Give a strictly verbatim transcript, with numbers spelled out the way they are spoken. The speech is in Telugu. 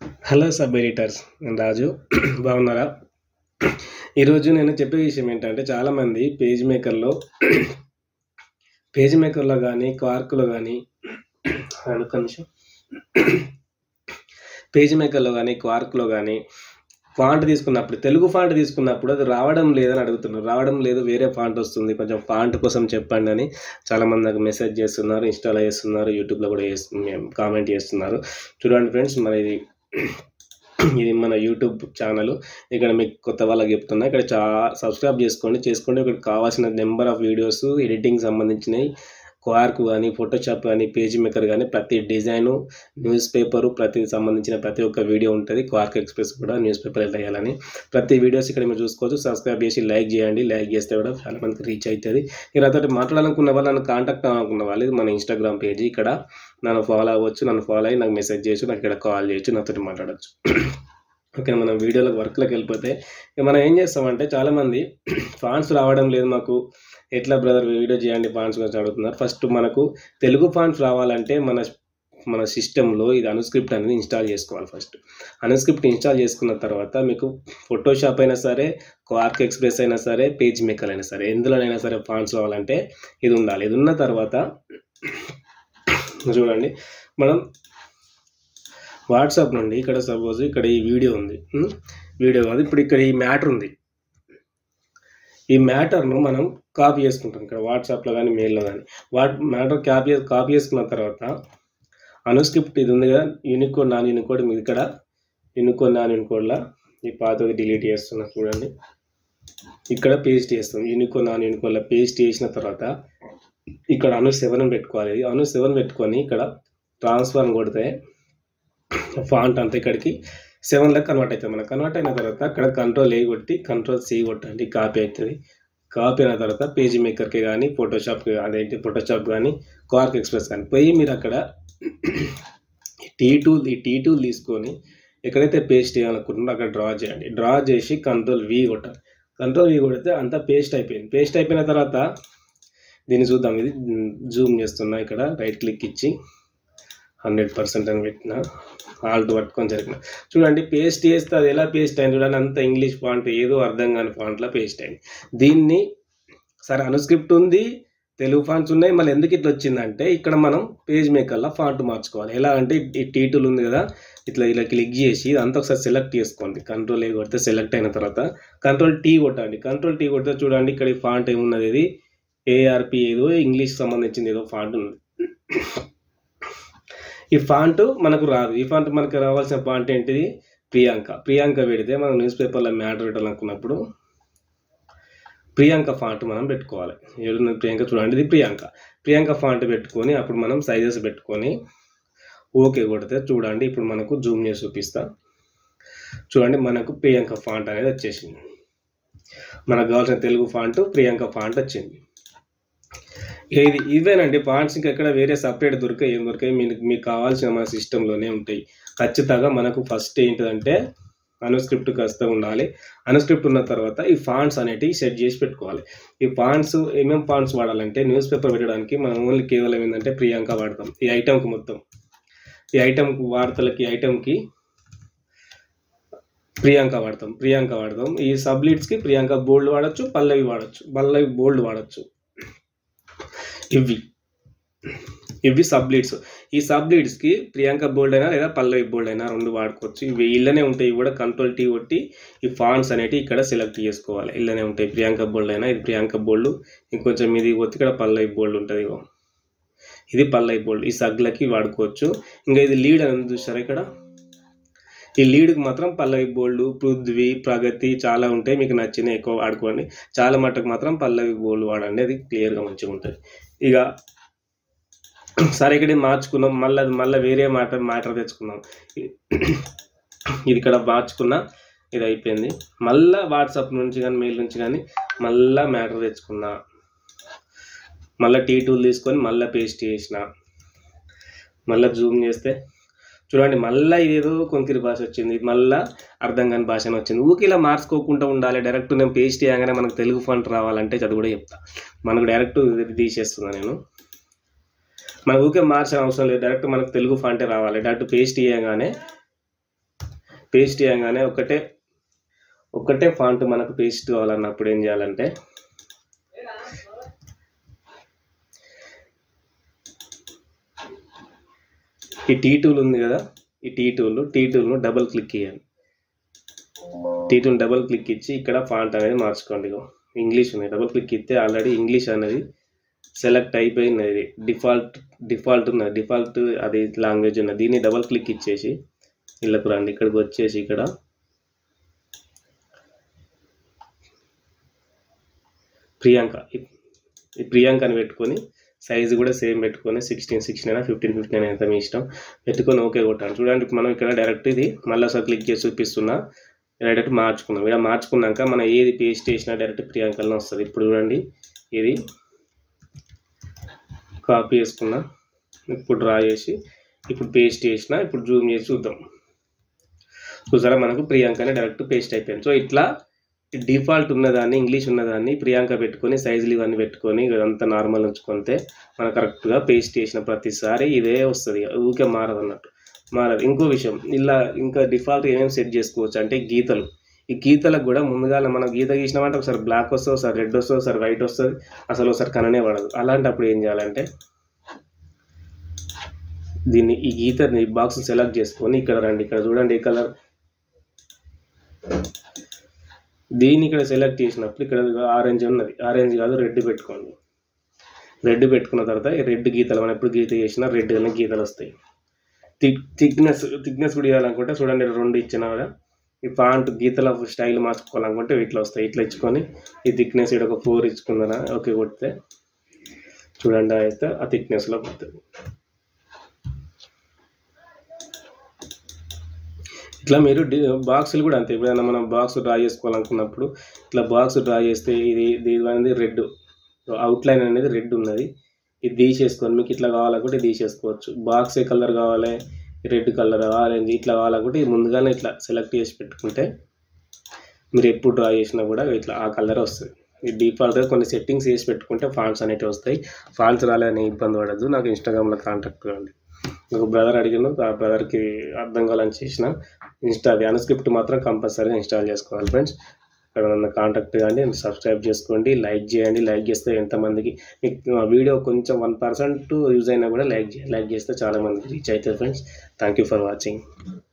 హలో సబ్ ఎడిటర్స్, నేను రాజు. బాగున్నారా? ఈరోజు నేను చెప్పే విషయం ఏంటంటే, చాలామంది పేజ్ మేకర్లో పేజ్ మేకర్లో కానీ క్వార్క్లో కానీ ఒక నిమిషం పేజ్ మేకర్లో కానీ క్వార్క్లో కానీ ఫాంట్ తీసుకున్నప్పుడు, తెలుగు ఫాంట్ తీసుకున్నప్పుడు అది రావడం లేదని అడుగుతున్నారు. రావడం లేదు, వేరే ఫాంట్ వస్తుంది, కొంచెం ఫాంట్ కోసం చెప్పండి అని చాలామంది నాకు మెసేజ్ చేస్తున్నారు, ఇన్స్టాలో చేస్తున్నారు, యూట్యూబ్లో కూడా కామెంట్ చేస్తున్నారు. చూడండి ఫ్రెండ్స్, మరి ఇది ఇది మన యూట్యూబ్ ఛానల్. ఇక్కడ మీకు కొత్త వాళ్ళకి చెప్తున్నా, ఇక్కడ చాలా సబ్స్క్రైబ్ చేసుకోండి చేసుకోండి ఇక్కడ కావాల్సిన నెంబర్ ఆఫ్ వీడియోస్, ఎడిటింగ్ సంబంధించినవి, క్వార్క్ కానీ, ఫోటోషాప్ కానీ, పేజ్ మేకర్ కానీ, ప్రతి డిజైను, న్యూస్ పేపరు, ప్రతి సంబంధించిన ప్రతి ఒక్క వీడియో ఉంటుంది. క్వార్క్ ఎక్స్ప్రెస్ కూడా న్యూస్ పేపర్ ఎలా వేయాలని ప్రతి వీడియోస్ ఇక్కడ మీరు చూసుకోవచ్చు. సబ్స్క్రైబ్ చేసి లైక్ చేయండి. లైక్ చేస్తే కూడా చాలా మందికి రీచ్ అవుతుంది. ఇక్కడ అతను మాట్లాడాలనుకున్న వాళ్ళు, నన్ను కాంటాక్ట్ అవ్వాలనుకున్న వాళ్ళు, ఇది మన ఇన్స్టాగ్రామ్ పేజీ. ఇక్కడ నన్ను ఫాలో అవ్వచ్చు, నన్ను ఫాలో అయ్యి నాకు మెసేజ్ చేయొచ్చు, నాకు ఇక్కడ కాల్ చేయొచ్చు, నాతో మాట్లాడచ్చు. ఓకే, మనం వీడియోలకు వర్క్లోకి వెళ్ళిపోతే మనం ఏం చేస్తామంటే, చాలామంది ఫాంట్స్ రావడం లేదు మాకు, ఎట్లా బ్రదర్ వీడియో చేయండి ఫాంట్స్ గురించి అడుగుతున్నారు. ఫస్ట్ మనకు తెలుగు ఫాంట్స్ రావాలంటే మన మన సిస్టంలో ఇది అనుస్క్రిప్ట్ అనేది ఇన్స్టాల్ చేసుకోవాలి. ఫస్ట్ అనుస్క్రిప్ట్ ఇన్స్టాల్ చేసుకున్న తర్వాత మీకు ఫోటోషాప్ అయినా సరే, క్వార్క్ ఎక్స్ప్రెస్ అయినా సరే, పేజ్ మేకర్ అయినా సరే, ఎందులోనైనా సరే ఫాంట్స్ రావాలంటే ఇది ఉండాలి. ఇది ఉన్న తర్వాత చూడండి, మనం వాట్సాప్ నుండి ఇక్కడ సపోజ్ ఇక్కడ ఈ వీడియో ఉంది, వీడియో కాదు, ఇప్పుడు ఇక్కడ ఈ మ్యాటర్ ఉంది. ఈ మ్యాటర్ను మనం కాపీ చేసుకుంటాం ఇక్కడ వాట్సాప్లో కానీ, మెయిల్లో కానీ. వాట్ మ్యాటర్ కాపీ కాపీ చేసుకున్న తర్వాత అనుస్క్రిప్ట్ ఇది ఉంది కదా, యూనికోడ్ నాన్ యూనికోడ్, మీరు ఇక్కడ యూనికోడ్ నాన్ యూనికోడ్లో ఈ పాతది డిలీట్ చేస్తున్నా చూడండి. ఇక్కడ పేస్ట్ చేస్తాం, యూనికోడ్ నాన్ యూనికోడ్లో పేస్ట్ చేసిన తర్వాత ఇక్కడ అను సెవెన్ పెట్టుకోవాలి. అను సెవెన్ పెట్టుకొని ఇక్కడ ట్రాన్స్ఫర్ కొడితే ఫాంట్ అంతా ఇక్కడికి సెవెన్లకు కన్వర్ట్ అవుతుంది. మనకు కన్వర్ట్ అయిన తర్వాత అక్కడ కంట్రోల్ ఏ కొట్టి కంట్రోల్ సి కొట్టండి, కాపీ అవుతుంది. కాపీ అయిన తర్వాత పేజ్ మేకర్కి కానీ, ఫోటోషాప్కి అదేంటి ఫోటోషాప్ కానీ, క్వార్క్ ఎక్స్ప్రెస్ కానీ పోయి మీరు అక్కడ టీ టూల్ ఈ టీ టూల్ తీసుకొని ఎక్కడైతే పేస్ట్ చేయాలనుకుంటున్నారో అక్కడ డ్రా చేయండి. డ్రా చేసి కంట్రోల్ వి కొట్టాలి. కంట్రోల్ వి కొడితే అంతా పేస్ట్ అయిపోయింది. పేస్ట్ అయిపోయిన తర్వాత దీన్ని చూద్దాం. ఇది జూమ్ చేస్తున్నా, ఇక్కడ రైట్ క్లిక్ ఇచ్చి హండ్రెడ్ పర్సెంట్ అని పెట్టిన, ఆల్ట్ పట్టుకొని జరిగిన చూడండి. పేస్ట్ చేస్తే అది ఎలా పేస్ట్ అయింది చూడండి. అంత ఇంగ్లీష్ ఫాంట్, ఏదో అర్థం కాని ఫాంట్లో పేస్ట్ అయింది. దీన్ని సరే అనుస్క్రిప్ట్ ఉంది, తెలుగు ఫాంట్స్ ఉన్నాయి, మళ్ళీ ఎందుకు ఇట్లా వచ్చిందంటే ఇక్కడ మనం పేజ్ మేకర్లో ఫాంట్ మార్చుకోవాలి. ఎలా అంటే ఈ టీటూల్ ఉంది కదా, ఇట్లా ఇలా క్లిక్ చేసి ఇదంతా ఒకసారి సెలెక్ట్ చేసుకోండి. కంట్రోల్ ఏ కొడితే సెలెక్ట్ అయిన తర్వాత కంట్రోల్ టీ కొట్టండి. కంట్రోల్ టీ కొడితే చూడండి ఇక్కడ ఈ ఫాంట్ ఏమున్నది, ఇది ఏఆర్పి ఏదో ఇంగ్లీష్ సంబంధించింది ఏదో ఫాంట్ ఉంది. ఈ ఫాంట్ మనకు రాదు. ఈ ఫాంట్ మనకు రావాల్సిన ఫాంట్ ఏంటిది, ప్రియాంక. ప్రియాంక పెడితే మనం న్యూస్ పేపర్లో మ్యాటర్ పెట్టాలనుకున్నప్పుడు ప్రియాంక ఫాంట్ మనం పెట్టుకోవాలి. ఏడున్నది ప్రియాంక, చూడండి ఇది ప్రియాంక. ప్రియాంక ఫాంట్ పెట్టుకొని అప్పుడు మనం సైజెస్ పెట్టుకొని ఓకే కొడితే చూడండి, ఇప్పుడు మనకు జూమ్ చేసి చూపిస్తా చూడండి, మనకు ప్రియాంక ఫాంట్ అనేది వచ్చేసింది. మనకు కావాల్సిన తెలుగు ఫాంట్ ప్రియాంక ఫాంట్ వచ్చింది. ఇది ఇవేనండి ఫాంట్స్. ఇంకా ఎక్కడ వేరే సపరేట్ దొరికాయి, ఏం దొరికాయి మీకు మీకు కావాల్సిన మన సిస్టంలోనే ఉంటాయి. ఖచ్చితంగా మనకు ఫస్ట్ ఏంటిదంటే అనుస్క్రిప్ట్ ఖచ్చితంగా ఉండాలి. అనుస్క్రిప్ట్ ఉన్న తర్వాత ఈ ఫాంట్స్ అనేటివి సెట్ చేసి పెట్టుకోవాలి. ఈ ఫాంట్స్ ఏమేమి ఫాంట్స్ వాడాలంటే, న్యూస్ పేపర్ పెట్టడానికి మనం ఓన్లీ కేవలం ఏంటంటే ప్రియాంక వాడతాం. ఈ ఐటమ్కి మొత్తం ఈ ఐటమ్కి వార్తలకి ఐటమ్కి ప్రియాంక వాడతాం ప్రియాంక వాడతాం ఈ సబ్లీడ్స్కి ప్రియాంక బోల్డ్ వాడచ్చు, పల్లవి వాడచ్చు, పల్లవి బోల్డ్ వాడచ్చు. ఇవి ఇవి సబ్లీడ్స్. ఈ సబ్లీడ్స్కి ప్రియాంక బోల్డ్ అయినా లేదా పల్లవి బోల్డ్ అయినా రెండు వాడుకోవచ్చు. ఇవి ఇళ్ళనే ఉంటాయి. ఇవి కూడా కంట్రోల్ టీ కొట్టి ఈ ఫాంట్స్ అనేవి ఇక్కడ సెలెక్ట్ చేసుకోవాలి. ఇళ్ళనే ఉంటాయి. ప్రియాంక బోల్డ్ అయినా ఇది ప్రియాంక బోల్డ్, ఇంకొంచెం ఇది కొట్టి ఇక్కడ పల్లవి బోల్డ్ ఉంటుంది. ఇది పల్లవి బోల్డ్. ఈ సగ్లకి వాడుకోవచ్చు. ఇంకా ఇది లీడ్ అని చూసారా, ఇక్కడ ఈ లీడ్కి మాత్రం పల్లవి బోల్డ్, పృథ్వీ, ప్రగతి చాలా ఉంటాయి. మీకు నచ్చిన ఎక్కువ వాడుకోండి. చాలా మట్టుకు మాత్రం పల్లవి బోల్డ్ వాడండి, అది క్లియర్గా మంచిగా ఉంటుంది. ఇక సరే ఇక్కడ మార్చుకున్నాం, మళ్ళీ మళ్ళీ వేరే మాట మ్యాటర్ తెచ్చుకున్నాం. ఇది ఇక్కడ మార్చుకున్నా, ఇది అయిపోయింది. మళ్ళీ వాట్సాప్ నుంచి కానీ మెయిల్ నుంచి కానీ మళ్ళీ మ్యాటర్ తెచ్చుకున్నా, మళ్ళీ టీ టూల్ తీసుకొని మళ్ళీ పేస్ట్ చేసిన, మళ్ళీ జూమ్ చేస్తే చూడండి మళ్ళీ ఇదేదో కొంకిరి భాష వచ్చింది, మళ్ళీ అర్థం కాని భాష అని వచ్చింది. ఊరికి ఇలా మార్చుకోకుండా ఉండాలి. డైరెక్ట్ నేను పేస్ట్ చేయగానే మనకు తెలుగు ఫాంట్ రావాలంటే అది కూడా చెప్తా. మనకు డైరెక్ట్ తీసేస్తున్నా నేను. మన ఊరికే మార్చిన అవసరం లేదు, డైరెక్ట్ మనకు తెలుగు ఫాంటే రావాలి. డైరెక్ట్ పేస్ట్ చేయగానే పేస్ట్ చేయగానే ఒకటే ఒకటే ఫాంట్ మనకు పేస్ట్ కావాలన్నప్పుడు ఏం చేయాలంటే ఈ టీ టూల్ ఉంది కదా, ఈ టీ టూల్ టీ టూల్ను డబుల్ క్లిక్ చేయాలి. టీ టూల్ డబుల్ క్లిక్ ఇచ్చి ఇక్కడ ఫాంట్ అనేది మార్చుకోండి. ఇంగ్లీష్ ఉంది, డబుల్ క్లిక్ ఇస్తే ఆల్రెడీ ఇంగ్లీష్ అనేది సెలెక్ట్ అయిపోయింది. అది డిఫాల్ట్ డిఫాల్ట్ ఉన్నది, డిఫాల్ట్ అది లాంగ్వేజ్ ఉన్నది. దీన్ని డబుల్ క్లిక్ ఇచ్చేసి ఇళ్ళకు రండి. ఇక్కడికి వచ్చేసి ఇక్కడ ప్రియాంక, ఈ ప్రియాంక అని పెట్టుకొని సైజు కూడా సేమ్ పెట్టుకొని సిక్స్టీన్ సిక్స్టీన్ అయినా ఫిఫ్టీన్ ఫిఫ్టీన్ అయితే మీ ఇష్టం పెట్టుకొని ఓకే కొట్టాను. చూడండి మనం ఇక్కడ డైరెక్ట్ ఇది మళ్ళీ ఒకసారి క్లిక్ చేసి చూపిస్తున్నా, డైరెక్ట్ మార్చుకున్నాం. ఇలా మార్చుకున్నాక మనం ఏది పేస్ట్ చేసినా డైరెక్ట్ ప్రియాంకలో వస్తుంది. ఇప్పుడు చూడండి ఇది కాపీ చేసుకున్నా, ఇప్పుడు డ్రా చేసి ఇప్పుడు పేస్ట్ చేసిన, ఇప్పుడు జూమ్ చేసి చూద్దాం. చూసారా మనకు ప్రియాంకనే డైరెక్ట్ పేస్ట్ అయిపోయింది. సో ఇట్లా డిఫాల్ట్ ఉన్నదాన్ని ఇంగ్లీష్ ఉన్నదాన్ని ప్రియాంక పెట్టుకొని సైజులు ఇవన్నీ పెట్టుకొని ఇదంతా నార్మల్ ఉంచుకుంటే మనకు కరెక్ట్గా పేస్ట్ చేసిన ప్రతిసారి ఇదే వస్తుంది, ఊకే మారదు అన్నట్టు మారదు. ఇంకో విషయం, ఇలా ఇంకా డిఫాల్ట్ ఏమేమి సెట్ చేసుకోవచ్చు అంటే గీతలు. ఈ గీతలకు కూడా ముందుగా మనం గీత గీసినామంటే ఒకసారి బ్లాక్ వస్తుంది, ఒకసారి రెడ్ వస్తుంది, ఒకసారి వైట్ వస్తుంది, అసలు ఒకసారి కననే పడదు. అలాంటప్పుడు ఏం చేయాలంటే దీన్ని ఈ గీతని బాక్స్ సెలెక్ట్ చేసుకొని ఇక్కడ రండి, ఇక్కడ చూడండి ఏ కలర్, దీన్ని ఇక్కడ సెలెక్ట్ చేసినప్పుడు ఇక్కడ ఆరెంజ్ ఉన్నది, ఆరెంజ్ కాదు రెడ్ పెట్టుకోండి. రెడ్ పెట్టుకున్న తర్వాత ఈ రెడ్ గీతలు మనం ఎప్పుడు గీత చేసినా రెడ్ అనే గీతలు వస్తాయి. థిక్ థిక్నెస్ థిక్నెస్ కూడా ఇవ్వాలనుకుంటే చూడండి రెండు ఇచ్చిన కూడా ఈ ఫాంట్ గీతల స్టైల్ మార్చుకోవాలనుకుంటే ఇట్లా వస్తాయి. ఇట్లా ఇచ్చుకొని ఈ థిక్నెస్ ఇక్కడ ఒక ఫోర్ ఇచ్చుకుందా ఓకే కొడితే చూడండి అయితే ఆ థిక్నెస్లో పోతుంది. ఇట్లా మీరు బాక్సులు కూడా అంతే, ఎప్పుడైనా మనం బాక్స్ డ్రా చేసుకోవాలనుకున్నప్పుడు ఇట్లా బాక్స్ డ్రా చేస్తే ఇది ఇది అనేది రెడ్ అవుట్లైన్ అనేది రెడ్ ఉన్నది, ఇది తీసేసుకొని మీకు ఇట్లా కావాలనుకుంటే తీసేసుకోవచ్చు. బాక్స్ ఏ కలర్ కావాలి, రెడ్ కలర్ ఆరెంజ్ ఇట్లా కావాలనుకుంటే ఇది ముందుగానే ఇట్లా సెలెక్ట్ చేసి పెట్టుకుంటే మీరు ఎప్పుడు డ్రా చేసినా కూడా ఇట్లా ఆ కలర్ వస్తుంది. ఈ డిఫాల్ట్గా కొన్ని సెట్టింగ్స్ వేసి పెట్టుకుంటే ఫాంట్స్ అనేవి వస్తాయి. ఫాంట్స్ రాలేని ఇబ్బంది పడద్దు, నాకు ఇన్స్టాగ్రామ్లో కాంటాక్ట్ కావండి. ఒక బ్రదర్ అడిగాను, ఆ బ్రదర్కి అర్థం కావాలని చేసిన ఇన్స్టా అది అన్స్క్రిప్ట్ మాత్రం కంపల్సరీగా ఇన్స్టాల్ చేసుకోవాలి ఫ్రెండ్స్. అక్కడ నన్ను కాంటాక్ట్ కాండి, సబ్స్క్రైబ్ చేసుకోండి, లైక్ చేయండి. లైక్ చేస్తే ఎంతమందికి మీకు వీడియో కొంచెం వన్ పర్సెంట్ యూజ్ అయినా కూడా లైక్ లైక్ చేస్తే చాలామందికి రీచ్ అవుతుంది friends. Thank you for watching.